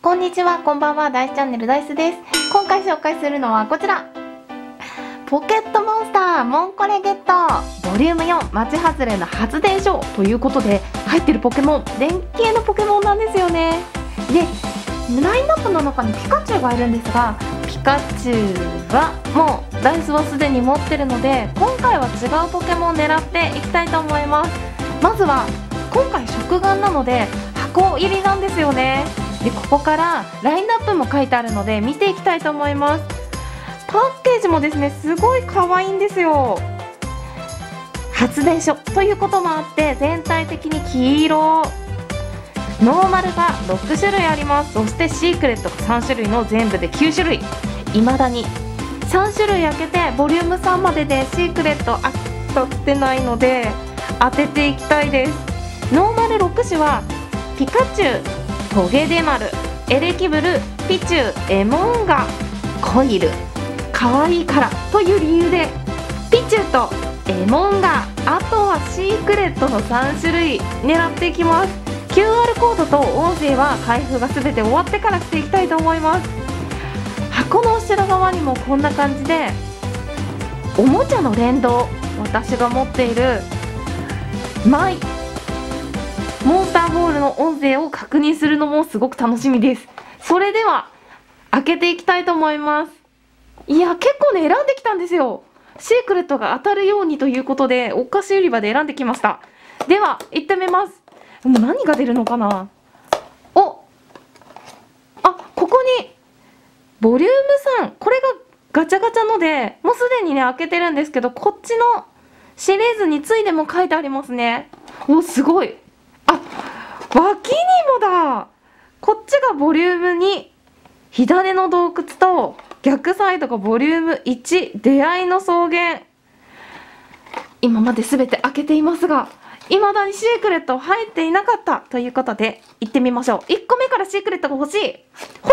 こんにちは、こんばんは、ダイスチャンネルダイスです。今回紹介するのはこちら。ポケットモンスターモンコレゲットボリューム4町外れの発電所ということで、入ってるポケモン電気系のポケモンなんですよね。で、ラインナップの中にピカチュウがいるんですが、ピカチュウはもうダイスはすでに持ってるので、今回は違うポケモンを狙っていきたいと思います。まずは今回食玩なので箱入りなんですよね。で、ここからラインナップも書いてあるので見ていきたいと思います。パッケージもですね、すごい可愛いんですよ。発電所ということもあって全体的に黄色、ノーマルが6種類あります。そしてシークレットが3種類の全部で9種類。未だに3種類開けてボリューム3まででシークレット当たってないので当てていきたいです。ノーマル6種はピカチュウ、トゲデマル、エレキブル、ピチュウ、エモンガ、コイル、可愛いからという理由でピチュウとエモンガ、あとはシークレットの3種類狙っていきます。 QR コードと音声は開封が全て終わってからしていきたいと思います。箱の後ろ側にもこんな感じでおもちゃの連動、私が持っているマイモンスターボールの音声を確認するのもすごく楽しみです。それでは開けていきたいと思います。いや、結構ね選んできたんですよ。シークレットが当たるようにということでお菓子売り場で選んできました。では行ってみます。もう何が出るのかな。ここにボリューム3、これがガチャガチャのでもうすでにね開けてるんですけど、こっちのシリーズについでも書いてありますね。お、すごい。脇にもだ。こっちがボリューム2、火種の洞窟と逆サイドがボリューム1、出会いの草原。今まで全て開けていますが未だにシークレット入っていなかったということで行ってみましょう。1個目からシークレットが欲しい。ほい。でも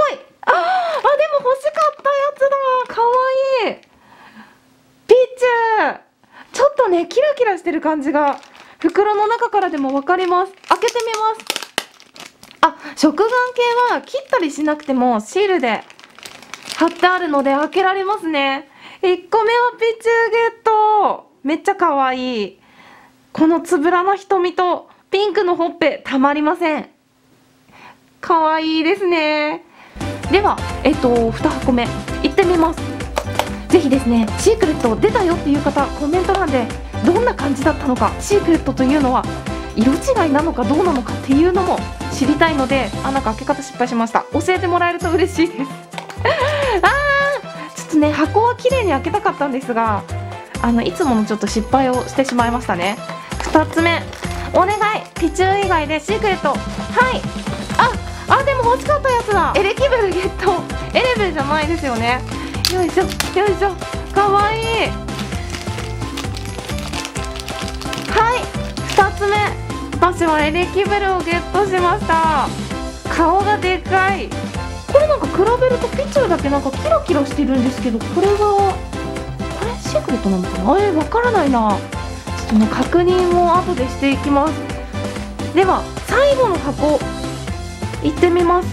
欲しかったやつだ。かわいい。ピチュウ。ちょっとねキラキラしてる感じが袋の中からでも分かります。開けてみます。食玩系は切ったりしなくてもシールで貼ってあるので開けられますね。1個目はピチュウゲット。めっちゃかわいい。このつぶらな瞳とピンクのほっぺたまりません。かわいいですね。では2箱目いってみます。ぜひですね、シークレット出たよっていう方コメント欄でどんな感じだったのか、シークレットというのは色違いなのかどうなのかっていうのも知りたいので、なんか開け方失敗しました。教えてもらえると嬉しいですちょっとね箱は綺麗に開けたかったんですが、いつものちょっと失敗をしてしまいましたね。2つ目お願い。ピチュウ以外でシークレット。はい。でも欲しかったやつだ。エレキブルゲット。エレブルじゃないですよね。よいしょよいしょ。かわいい。はい、2つ目私はエレキブルをゲットしました。顔がでかい。これなんか比べるとピチュウだけなんかキラキラしてるんですけど、これシークレットなのかな。わからないな。ちょっとね確認を後でしていきます。では最後の箱いってみます。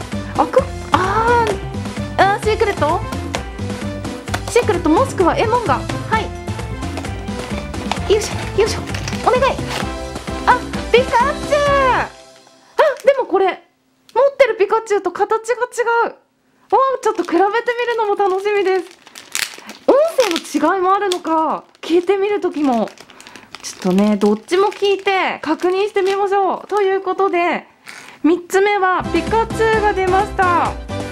シークレットシークレットもしくはエモンガ。はい、よいしょよいしょ。お願い。ピカチュウ。でもこれ持ってるピカチュウと形が違う。ちょっと比べてみるのも楽しみです。音声の違いもあるのか聞いてみる時もちょっとねどっちも聞いて確認してみましょう。ということで3つ目はピカチュウが出ました。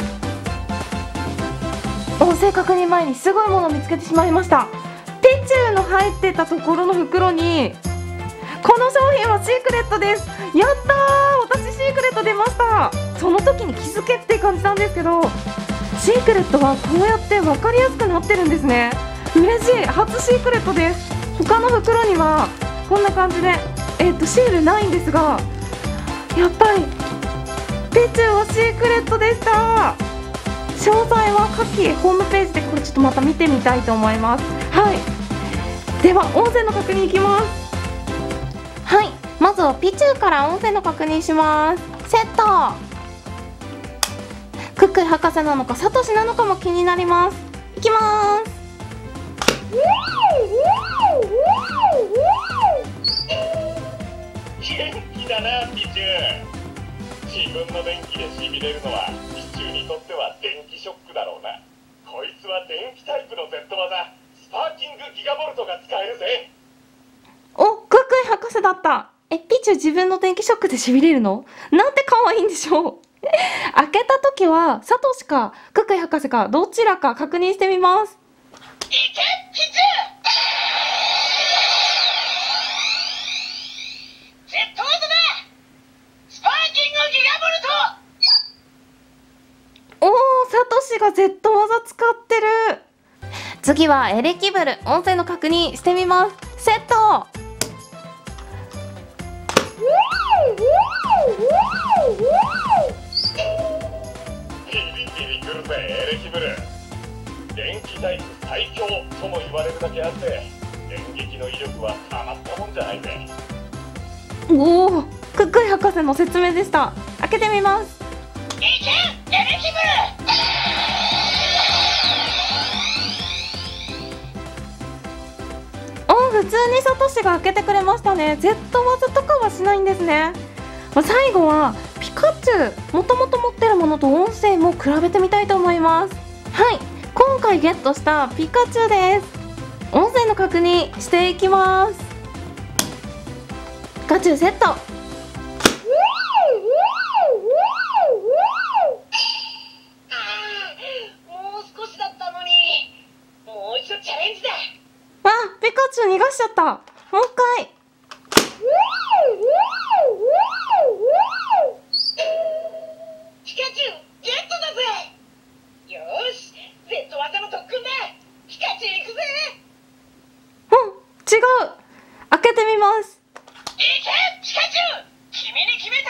音声確認前にすごいものを見つけてしまいました。ピチュウの入ってたところの袋にこの商品はシークレットです。やったー、私シークレット出ました。その時に気づけって感じなんですけど、シークレットはこうやって分かりやすくなってるんですね。嬉しい。初シークレットです。他の袋にはこんな感じでシールないんですが、やっぱりピチュウはシークレットでした。詳細は下記ホームページでこれちょっとまた見てみたいと思います。はい、では音声の確認いきます。はい、まずはピチュウから音声の確認します。セット。 クイ博士なのかサトシなのかも気になります。いきまーす。 元気だなピチュー。自分の電気でしびれるのはピチューにとっては電気ショックだろうな。こいつは電気タイプの Z 技スパーキングギガボルトが使えるぜ。 お、ククイ博士だった。ピチュー自分の電気ショックでしびれるの？なんて可愛いんでしょう。開けた時はサトシかククイ博士かどちらか確認してみます。 いけピチュー。Z 技だ。スパーキングギガボルト。 おー、サトシが Z 技使ってる。次はエレキブル、音声の確認してみます。セット。 ビリビリくるぜエレキブル。電気タイプ最強とも言われるだけあって電撃の威力はたまったもんじゃないぜ。 おお、ククイ博士の説明でした。開けてみます。 いけエレキブル。 普通にサトシが開けてくれましたね。Z 技とかはしないんですね。最後はピカチュウ、もともと持ってるものと音声も比べてみたいと思います。はい、今回ゲットしたピカチュウです。音声の確認していきます。ピカチュウセット。 もう少しだったのに。もう一度チャレンジだ。 あ、ピカチュウ逃がしちゃった。もう一回。 ピカチュウゲットだぜ。よーし Z 技の特訓だ。ピカチュウ行くぜ。 違う。開けてみます。 いけピカチュウ、君に決めた。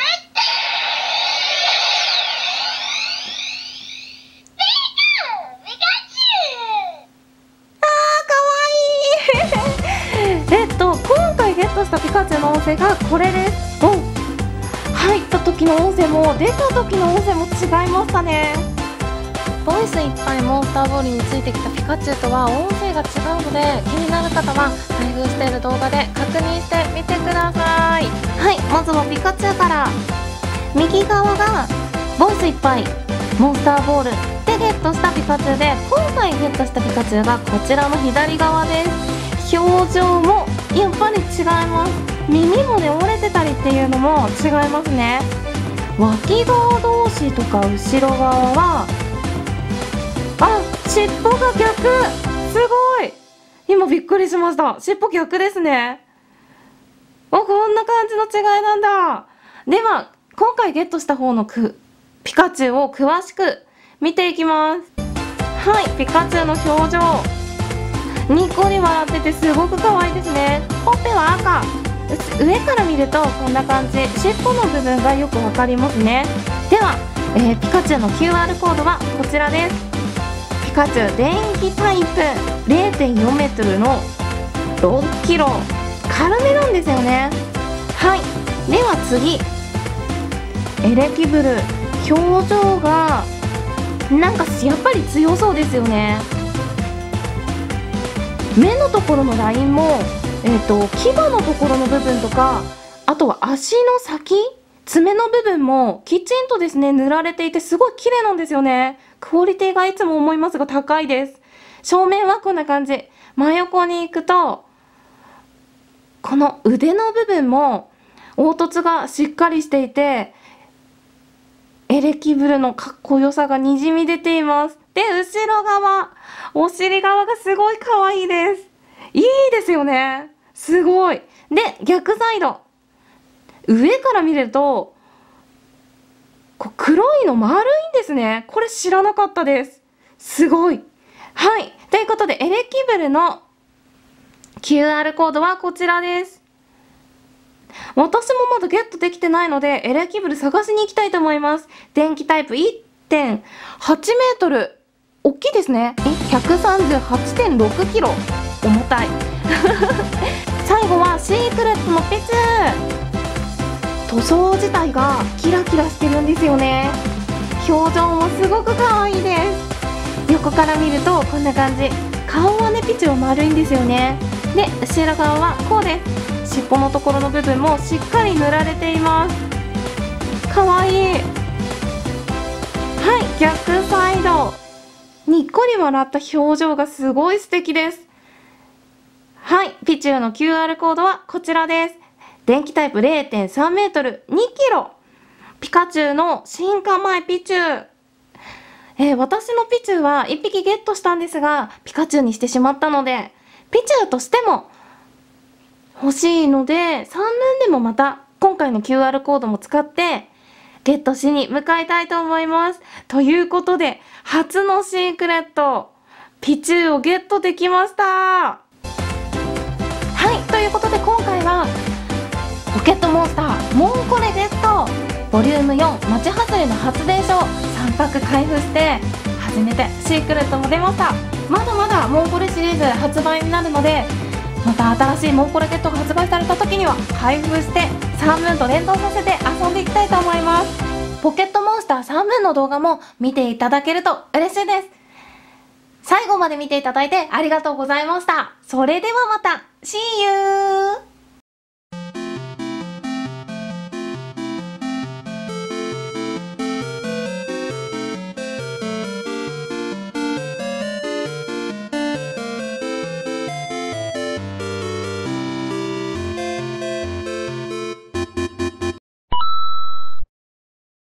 今回ゲットしたピカチュウの音声がこれです。お、入った時の音声も出た時の音声も違いましたね。ボイスいっぱいモンスターボールについてきたピカチュウとは音声が違うので、気になる方は開封している動画で確認してみてください。はい、まずはピカチュウから。右側がボイスいっぱいモンスターボールでゲットしたピカチュウで、今回ゲットしたピカチュウがこちらの左側です。表情もやっぱり違います。耳もね折れてたりっていうのも違いますね。脇側同士とか後ろ側は、あ、尻尾が逆。すごい、今びっくりしました。尻尾逆ですね。こんな感じの違いなんだ。では今回ゲットした方のピカチュウを詳しく見ていきます。はい、ピカチュウの表情、にっこり笑っててすごく可愛いですね。ほっぺは赤。上から見るとこんな感じ。尻尾の部分がよくわかりますね。では、ピカチュウの QR コードはこちらです。ピカチュウ電気タイプ 0.4 メートルの6キロ。軽めなんですよね。はい、では次、エレキブル、表情がなんかやっぱり強そうですよね。目のところのラインも、牙のところの部分とか、あとは足の先、爪の部分もきちんとですね塗られていて、すごい綺麗なんですよね。クオリティがいつも思いますが高いです。正面はこんな感じ。真横に行くとこの腕の部分も凹凸がしっかりしていて、エレキブルのかっこよさがにじみ出ています。で、後ろ側、お尻側がすごい可愛いです。いいですよね。すごい。で、逆サイド。上から見ると、黒いの丸いんですね。これ知らなかったです。すごい。はい。ということで、エレキブルの QR コードはこちらです。私もまだゲットできてないので、エレキブル探しに行きたいと思います。電気タイプ 1.8 メートル。大きいですね。138.6 キロ。重たい。最後はシークレットのピチュウ。塗装自体がキラキラしてるんですよね。 表情もすごく可愛いです。横から見るとこんな感じ。顔はねピチュー丸いんですよね。で後ろ側はこうです。尻尾のところの部分もしっかり塗られています。可愛い。はい、逆サイド。にっこり笑った表情がすごい素敵です。はい、ピチューの QR コードはこちらです。電気タイプ 0.3 メートル2キロ。ピカチュウの進化前ピチュー。私のピチューは1匹ゲットしたんですが、ピカチュウにしてしまったので、ピチューとしても欲しいので、3年でもまた今回の QR コードも使ってゲットしに向かいたいと思います。ということで、初のシークレット、ピチューをゲットできました。はい、ということで今回は、ポケットモンスター、モンコレゲット、ボリューム4、町外れの発電所、3パック開封して、初めてシークレットも出ました。まだまだモンコレシリーズ発売になるので、また新しいモンコレゲットが発売された時には開封して3分と連動させて遊んでいきたいと思います。ポケットモンスター3分の動画も見ていただけると嬉しいです。最後まで見ていただいてありがとうございました。それではまた See you!